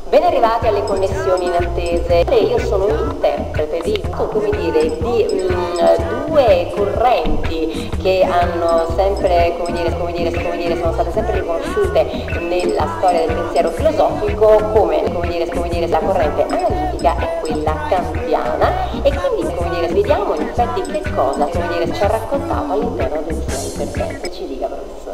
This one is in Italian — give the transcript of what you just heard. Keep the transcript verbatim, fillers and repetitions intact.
Ben arrivati alle connessioni inattese. Io sono interprete di, come dire, di mh, due correnti che hanno sempre, come dire, come dire, come dire, sono state sempre riconosciute nella storia del pensiero filosofico come, come dire, come dire, la corrente analitica e quella kantiana, e quindi, come dire, vediamo in effetti che cosa, come dire, ci ha raccontato all'interno del suo intervento. Ci dica, professore.